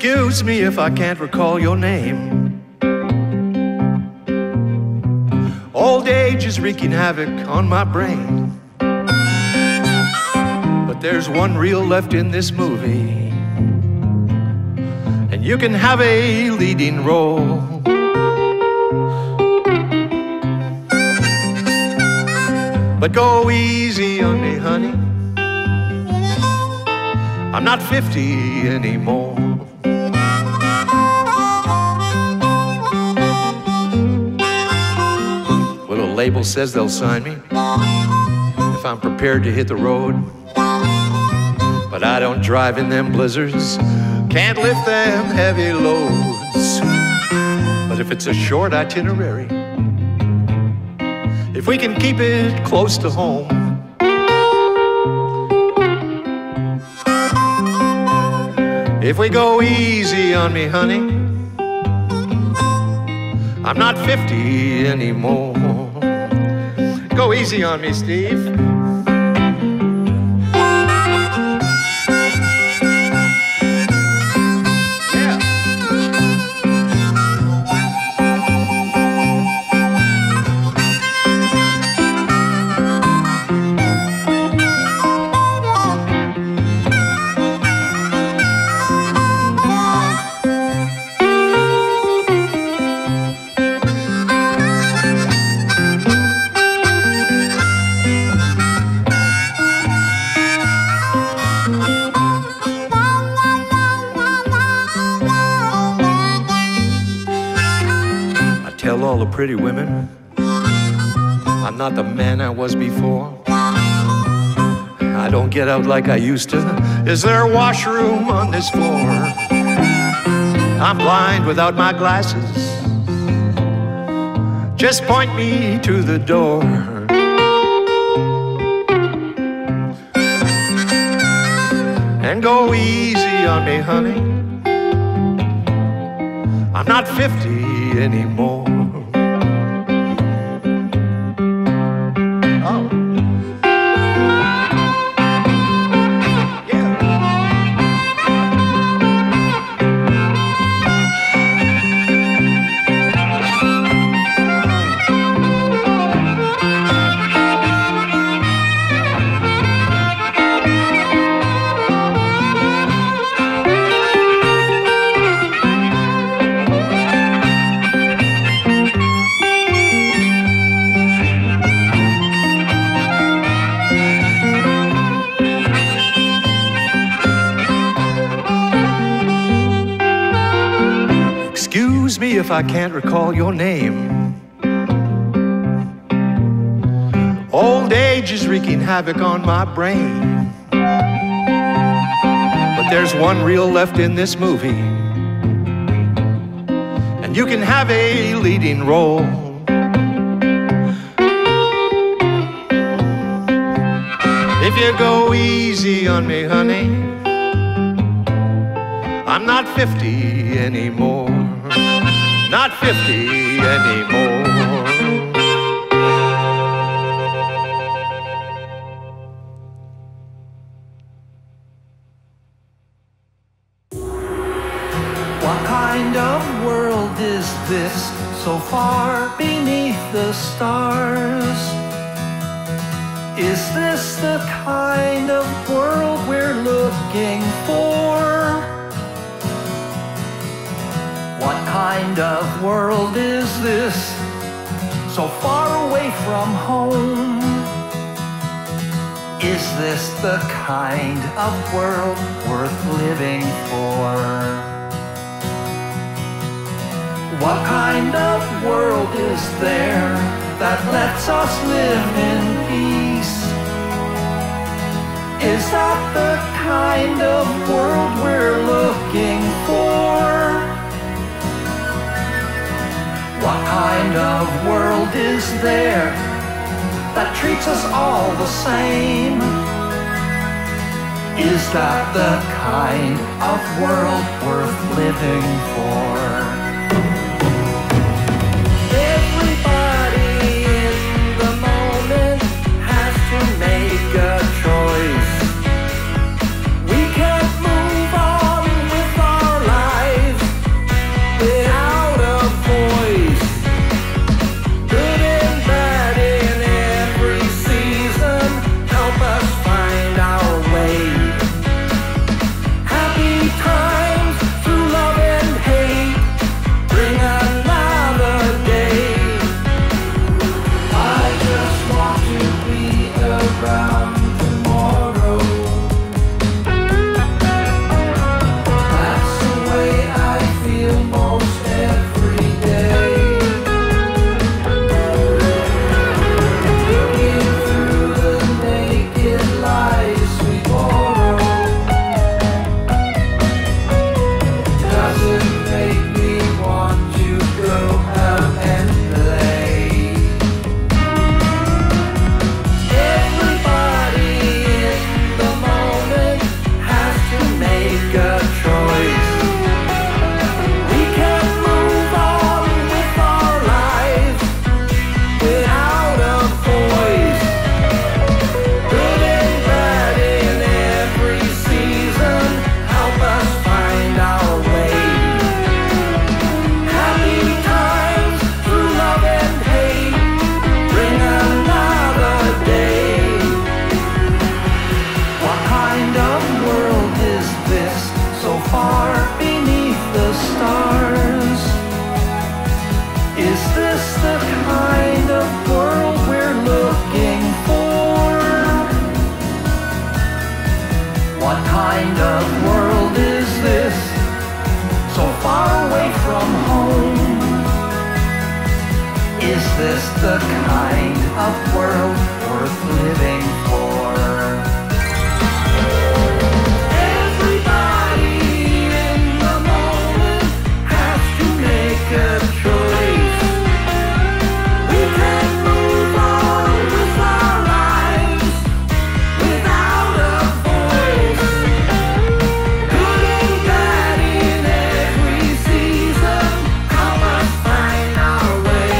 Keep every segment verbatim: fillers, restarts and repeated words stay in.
Excuse me if I can't recall your name. Old age is wreaking havoc on my brain, but there's one reel left in this movie, and you can have a leading role. But go easy on me, honey, I'm not fifty anymore. Well, a label says they'll sign me if I'm prepared to hit the road, but I don't drive in them blizzards, can't lift them heavy loads. But if it's a short itinerary, if we can keep it close to home, if we go easy on me, honey, I'm not fifty anymore. Go easy on me, Steve. All the pretty women, I'm not the man I was before. I don't get out like I used to. Is there a washroom on this floor? I'm blind without my glasses. Just point me to the door. And go easy on me, honey, I'm not fifty anymore. Excuse me if I can't recall your name. Old age is wreaking havoc on my brain, but there's one reel left in this movie, and you can have a leading role. If you go easy on me, honey, I'm not fifty anymore. Not fifty anymore. What kind of world is this, so far beneath the stars? Is this the kind of world we're looking for? What kind of world is this, so far away from home? Is this the kind of world worth living for? What kind of world is there that lets us live in peace? Is that the kind of world we're looking for? What kind of world is there that treats us all the same? Is that the kind of world worth living for? Everybody in the moment has to make a choice. We can't move on with our lives Is this the kind of world worth living for? Everybody in the moment has to make a choice. We can move on with our lives without a voice. Good and bad in every season, help us find our way.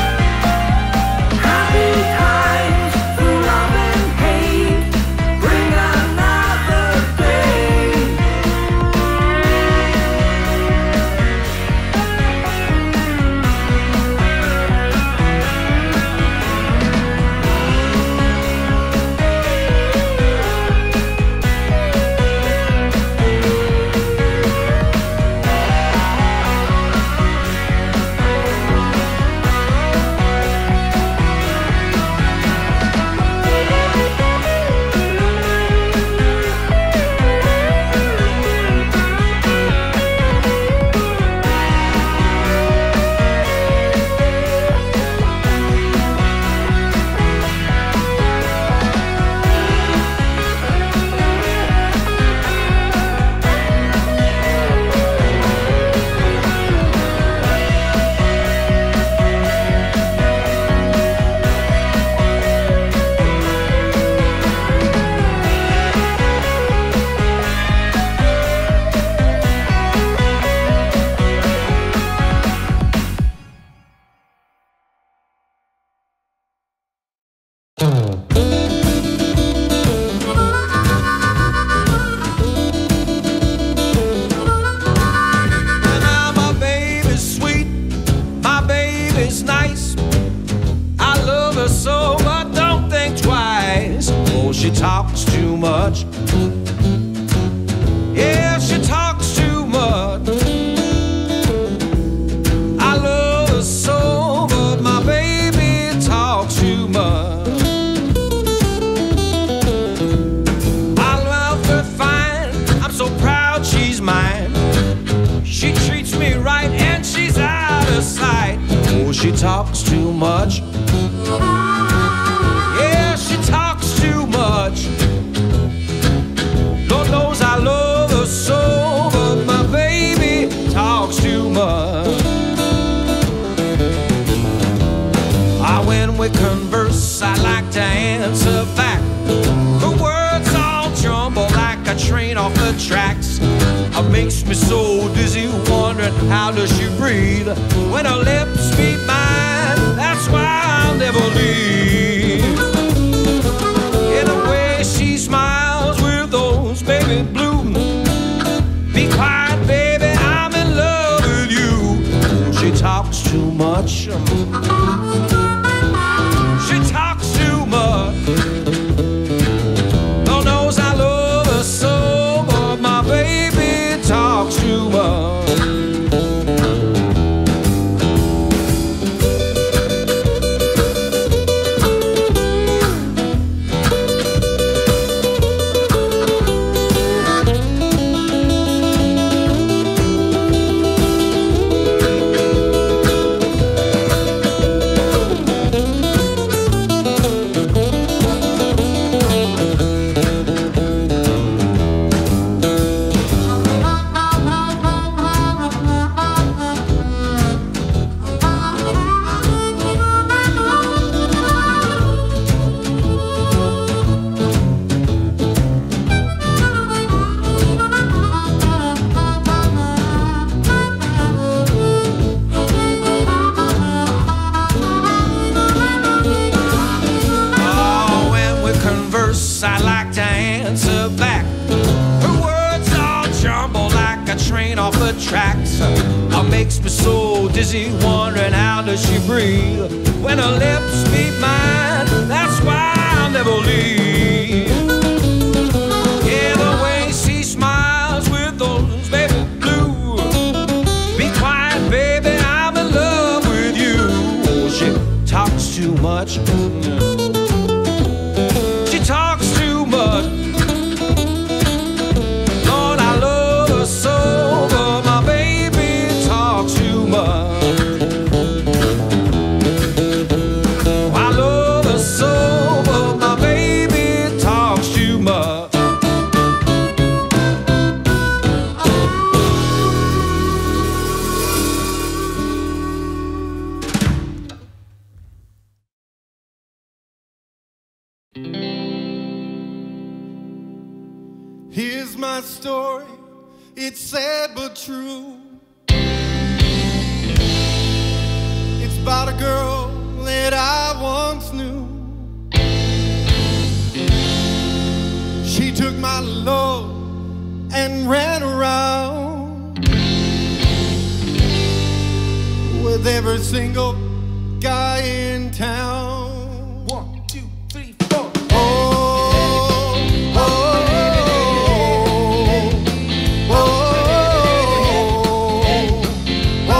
Happy times through love and hate, bring another day. Now my baby's sweet, my baby's nice. I love her so, but don't think twice. Oh, she talks too much. Yeah, she talks too much. I love her so, but my baby talks too much. I love her fine, I'm so proud she's mine. She treats me right and she's out of sight. Oh, she talks too much. Yeah, she talks too much. Lord knows I love her so, but my baby talks too much. Ah, when we converse, I like to answer back. Her words all jumble like a train off the tracks. It makes me so dizzy, wondering how does she breathe when her lips meet mine. That's why I'll never leave. In the way she smiles with those baby blue. Be quiet, baby, I'm in love with you. She talks too much. She talks too much. Lord knows I love her so, but my baby talks too much. I like to answer back. Her words all jumble like a train off the tracks. It makes me so dizzy, wondering how does she breathe when her lips meet mine. That's why I'll never leave. Yeah, the way she smiles with those baby blue. Be quiet, baby, I'm in love with you. Oh, she talks too much. She talks too much. Lord, I love her so, but my baby talks too much. my story, it's sad but true. It's about a girl that I once knew. She took my love and ran around with every single guy in town. One, two, three, four. Oh, oh, oh, oh,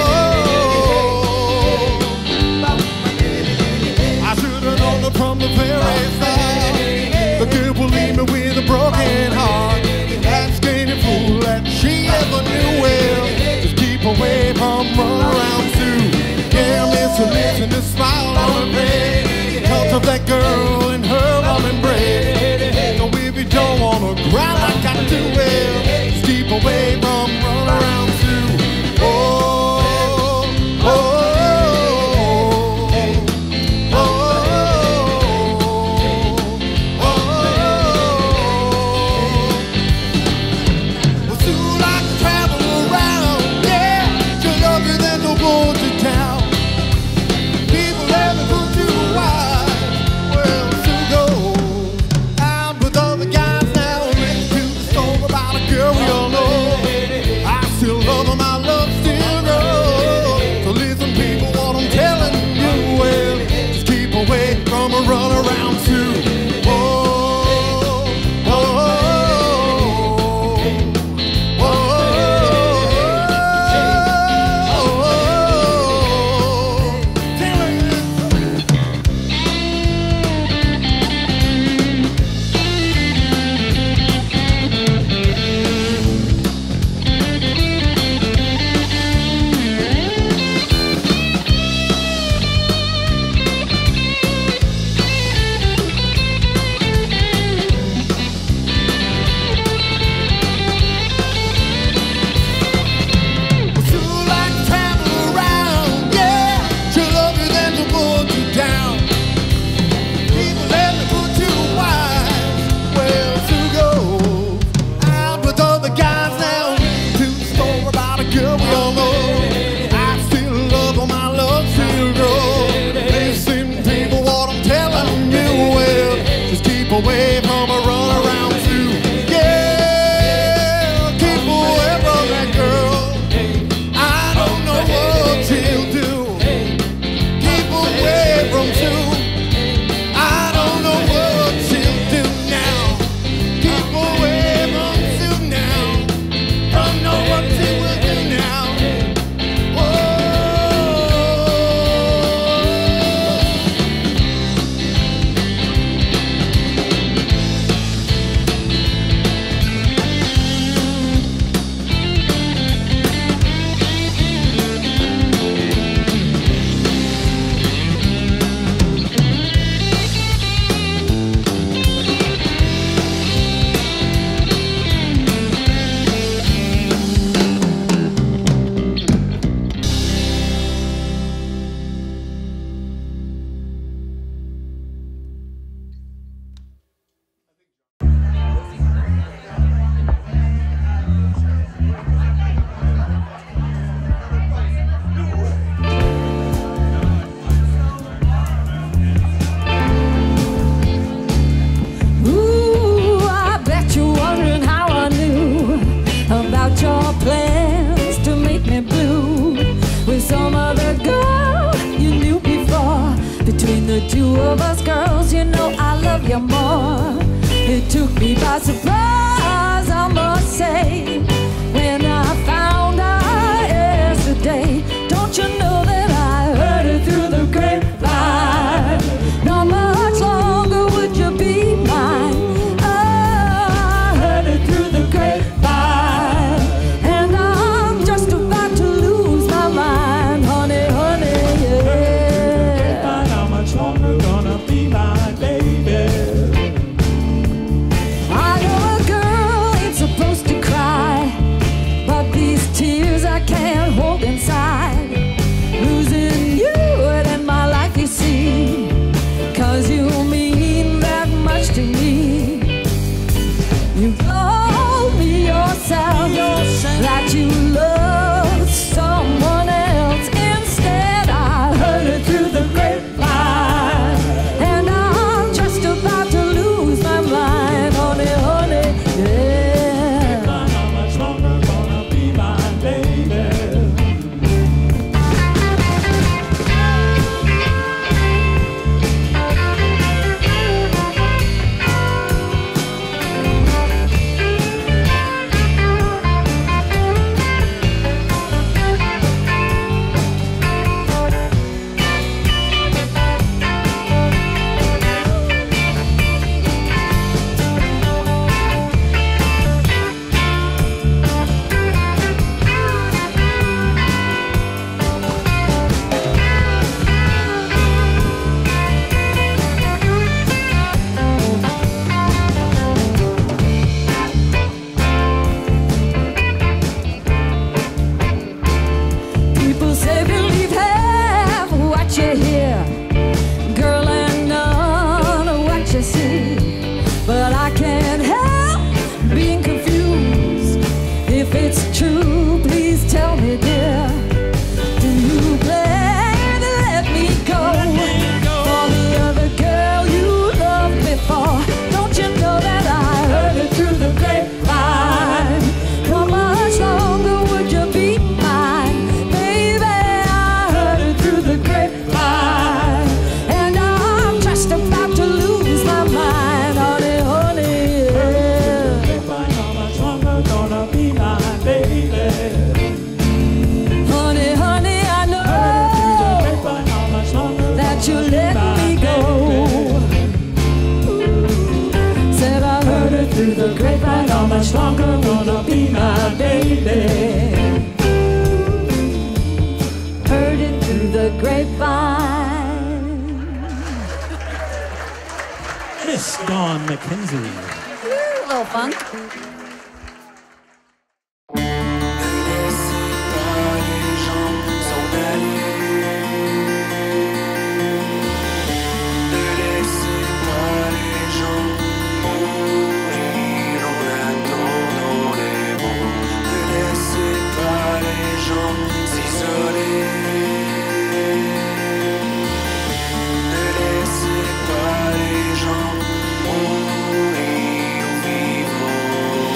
oh. I should have known her from the very start. The girl will leave me with a broken heart. That's getting fool that she ever knew well. Just keep away from run around too. Yeah, listen, listen to smile on her face. Because of that girl and her warm embrace. So if you don't wanna cry like I do, well, just keep away from run around too. Oh, oh, oh, oh, oh, oh. Well, soon I can travel around, yeah. To love you, then no go to town. People ever put you wide. Well, soon go out with other guys now. Let's do the story about a girl we all know. I still love her, my love still grows. So listen, people, what I'm telling you, well, just keep away from a run around too. Oh, oh, oh, oh, oh, telling you. Soon like to travel around, yeah. To love you, then to put you down. People let me put you wide. Well, to go out with other guys now. To the story about a girl we all know. I still love her, my love still grows. Listen, people, what I'm telling you, well, just keep away from a run around too. Yeah, keep away from that girl. I don't know what she'll do. Keep away from two. I don't know what she'll do now. Keep away from two now. Don't know what she will do now. Whoa. Ooh, I bet you're wondering how I knew about your plans to make me blue with some other girl you knew before. Between the two of us, girls, you know I love you more. It took me by surprise, I must say, when I found out yesterday. Don't you know that I heard it through the grapevine? Not much longer would you be mine. Oh, I heard it through the grapevine, and I'm just about to lose my mind, honey, honey, yeah. How much longer gonna be my baby? I know a girl ain't supposed to cry. Sean McKenzie. A little funk. Ne laissez pas les gens mourir vivants.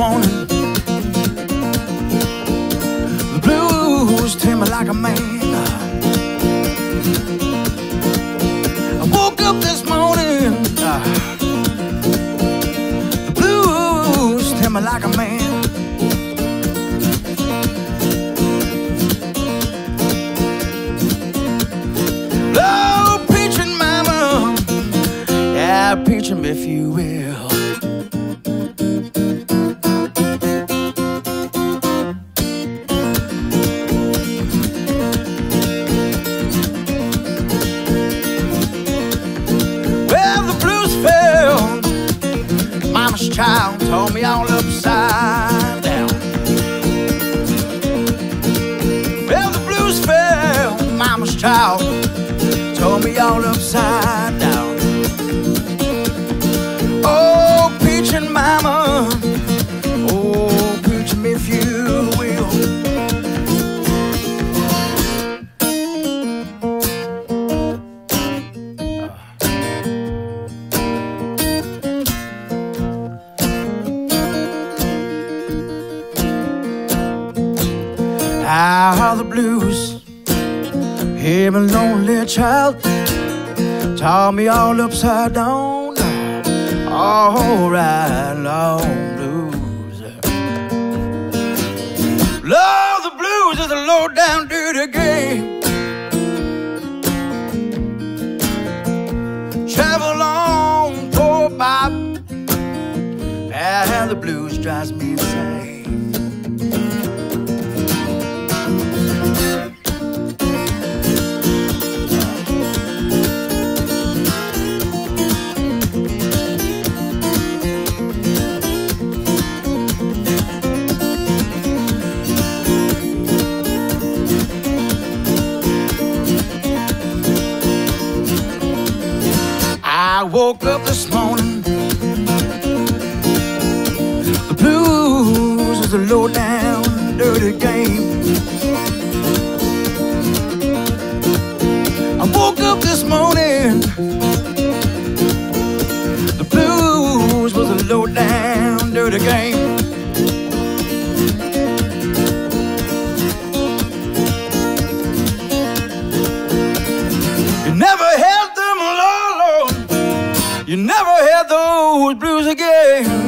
morning, the blues tell me like a man. I woke up this morning, the blues tell me like a man. Oh, preaching mama, yeah, preach him if you will. Child told me all upside down. Well, the blues fell, mama's child told me all upside down. Oh, preaching mama, oh, preach me if you will. How the blues, him a lonely child, taught me all upside down, all right long blues. Love the blues is a low down dirty game. Travel on, poor Bob, and the blues drives me insane. I woke up this morning, the blues is a low down dirty game. I woke up this morning, the blues was a low down dirty game. You never had them, Lord, you never had those blues again.